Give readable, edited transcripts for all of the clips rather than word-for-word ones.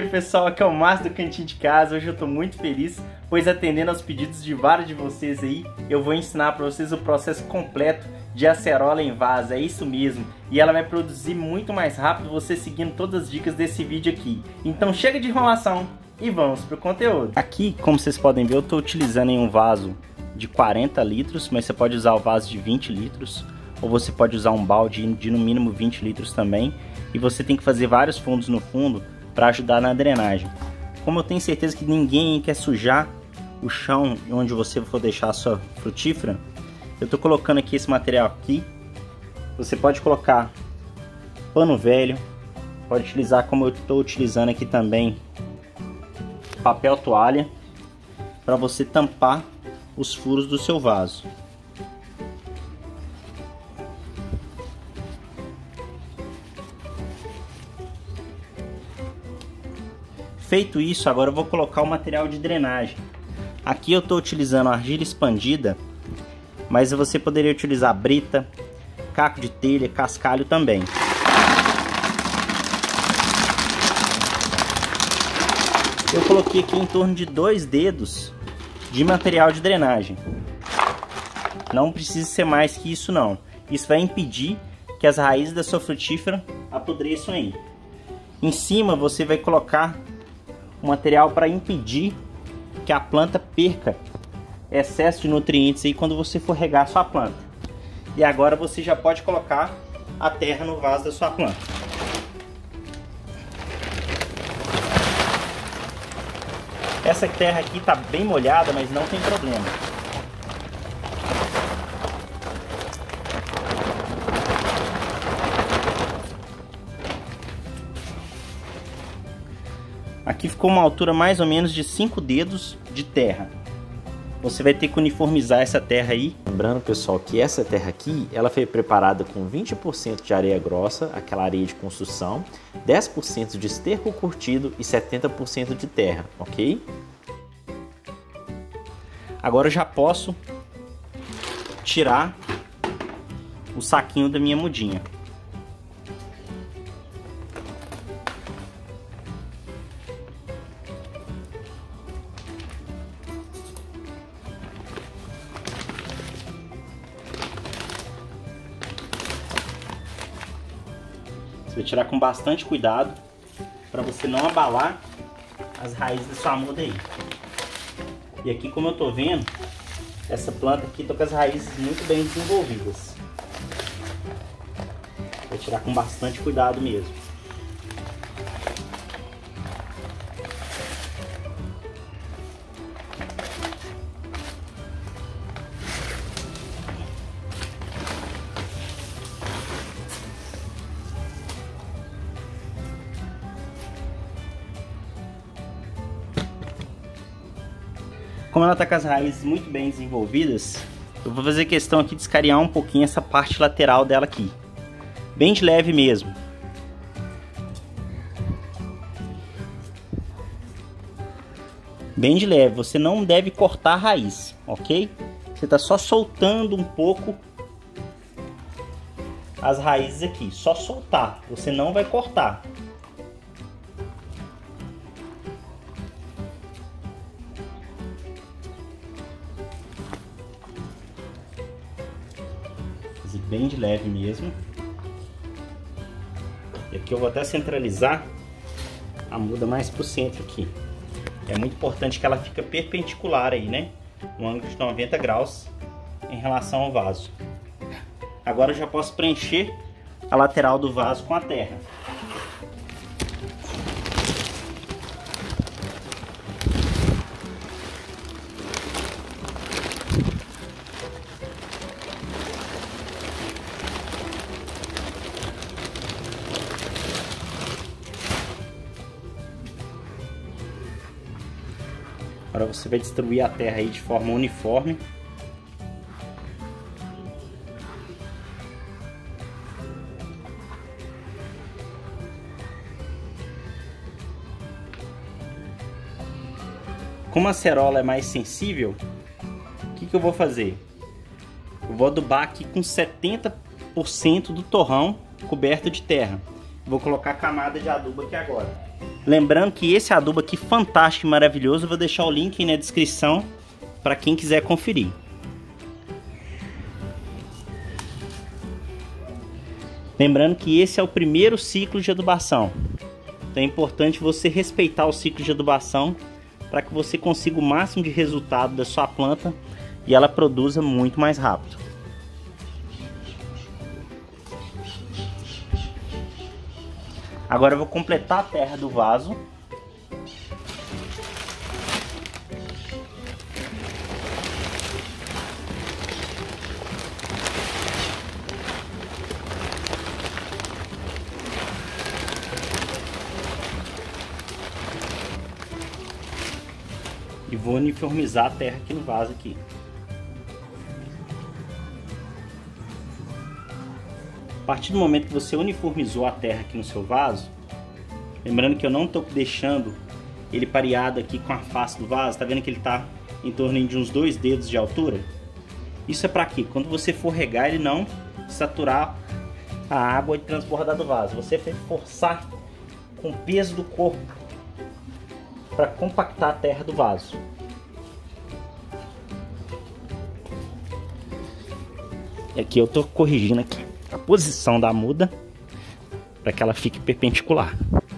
aí pessoal, aqui é o Márcio do Cantinho de Casa. Hoje eu tô muito feliz, pois atendendo aos pedidos de vários de vocês aí, eu vou ensinar para vocês o processo completo de acerola em vaso, é isso mesmo. E ela vai produzir muito mais rápido você seguindo todas as dicas desse vídeo aqui. Então chega de enrolação e vamos pro conteúdo. Aqui, como vocês podem ver, eu tô utilizando em um vaso de 40 litros, mas você pode usar o vaso de 20 litros, ou você pode usar um balde de no mínimo 20 litros também. E você tem que fazer vários fundos no fundo para ajudar na drenagem. Como eu tenho certeza que ninguém quer sujar o chão onde você for deixar a sua frutífera, eu estou colocando aqui esse material aqui. Você pode colocar pano velho, pode utilizar, como eu estou utilizando aqui também, papel toalha, para você tampar os furos do seu vaso. Feito isso, agora eu vou colocar o material de drenagem. Aqui eu estou utilizando argila expandida, mas você poderia utilizar brita, caco de telha, cascalho também. Eu coloquei aqui em torno de 2 dedos de material de drenagem. Não precisa ser mais que isso não. Isso vai impedir que as raízes da sua frutífera apodreçam aí. Em cima você vai colocar um material para impedir que a planta perca excesso de nutrientes aí quando você for regar a sua planta. E agora você já pode colocar a terra no vaso da sua planta. Essa terra aqui está bem molhada, mas não tem problema. Aqui ficou uma altura mais ou menos de 5 dedos de terra. Você vai ter que uniformizar essa terra aí. Lembrando, pessoal, que essa terra aqui, ela foi preparada com 20% de areia grossa, aquela areia de construção, 10% de esterco curtido e 70% de terra, ok? Agora eu já posso tirar o saquinho da minha mudinha. Você vai tirar com bastante cuidado para você não abalar as raízes da sua muda aí. E aqui, como eu tô vendo, essa planta aqui tá com as raízes muito bem desenvolvidas. Vou tirar com bastante cuidado mesmo. Como ela está com as raízes muito bem desenvolvidas, eu vou fazer questão aqui de escariar um pouquinho essa parte lateral dela aqui. Bem de leve mesmo. Bem de leve, você não deve cortar a raiz, ok? Você está só soltando um pouco as raízes aqui, só soltar, você não vai cortar. Bem de leve mesmo. E aqui eu vou até centralizar a muda mais pro centro aqui. É muito importante que ela fique perpendicular aí, né? Um ângulo de 90 graus em relação ao vaso. Agora eu já posso preencher a lateral do vaso com a terra. Agora você vai distribuir a terra aí de forma uniforme. Como a acerola é mais sensível, o que eu vou fazer? Eu vou adubar aqui com 70% do torrão coberto de terra. Vou colocar a camada de adubo aqui agora. Lembrando que esse adubo aqui fantástico e maravilhoso, eu vou deixar o link aí na descrição para quem quiser conferir. Lembrando que esse é o primeiro ciclo de adubação. Então é importante você respeitar o ciclo de adubação para que você consiga o máximo de resultado da sua planta e ela produza muito mais rápido. Agora eu vou completar a terra do vaso. E vou uniformizar a terra aqui no vaso aqui. A partir do momento que você uniformizou a terra aqui no seu vaso, lembrando que eu não estou deixando ele pareado aqui com a face do vaso, tá vendo que ele está em torno de uns 2 dedos de altura? Isso é para quê? Quando você for regar, ele não saturar a água e transbordar do vaso. Você vai forçar com o peso do corpo para compactar a terra do vaso. E aqui eu estou corrigindo aqui a posição da muda para que ela fique perpendicular.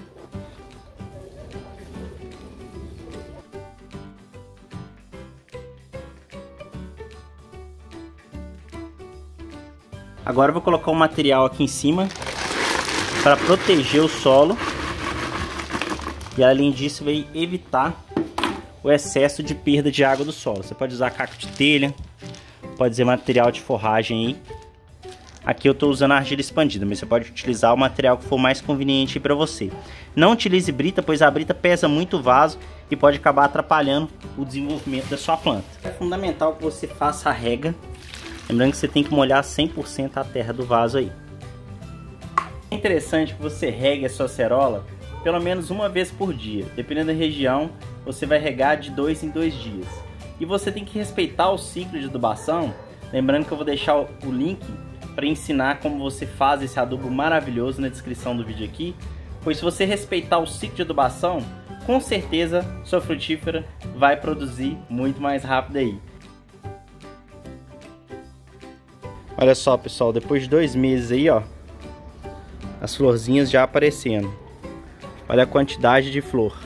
Agora eu vou colocar um material aqui em cima para proteger o solo. E além disso vai evitar o excesso de perda de água do solo. Você pode usar caco de telha, pode usar material de forragem aí. Aqui eu estou usando argila expandida, mas você pode utilizar o material que for mais conveniente para você. Não utilize brita, pois a brita pesa muito o vaso e pode acabar atrapalhando o desenvolvimento da sua planta. É fundamental que você faça a rega, lembrando que você tem que molhar 100% a terra do vaso aí. É interessante que você regue a sua acerola pelo menos uma vez por dia. Dependendo da região, você vai regar de 2 em 2 dias. E você tem que respeitar o ciclo de adubação. Lembrando que eu vou deixar o link para ensinar como você faz esse adubo maravilhoso na descrição do vídeo aqui. Pois se você respeitar o ciclo de adubação, com certeza sua frutífera vai produzir muito mais rápido aí. Olha só, pessoal, depois de 2 meses aí, ó, as florzinhas já aparecendo. Olha a quantidade de flor.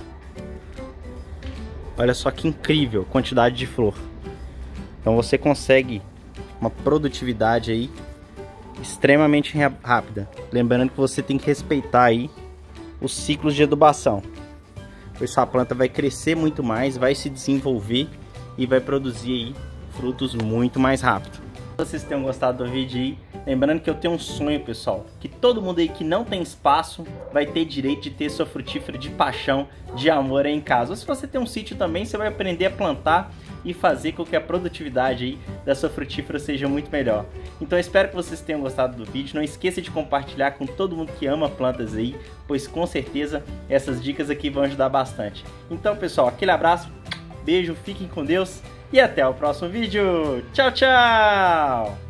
Olha só que incrível a quantidade de flor. Então você consegue uma produtividade aí extremamente rápida. Lembrando que você tem que respeitar aí os ciclos de adubação. Pois sua planta vai crescer muito mais, vai se desenvolver e vai produzir aí frutos muito mais rápido. Espero que vocês tenham gostado do vídeo aí. Lembrando que eu tenho um sonho, pessoal, que todo mundo aí que não tem espaço vai ter direito de ter sua frutífera de paixão, de amor aí em casa. Ou se você tem um sítio também, você vai aprender a plantar e fazer com que a produtividade aí da sua frutífera seja muito melhor. Então eu espero que vocês tenham gostado do vídeo. Não esqueça de compartilhar com todo mundo que ama plantas aí, pois com certeza essas dicas aqui vão ajudar bastante. Então, pessoal, aquele abraço, beijo, fiquem com Deus e até o próximo vídeo. Tchau, tchau!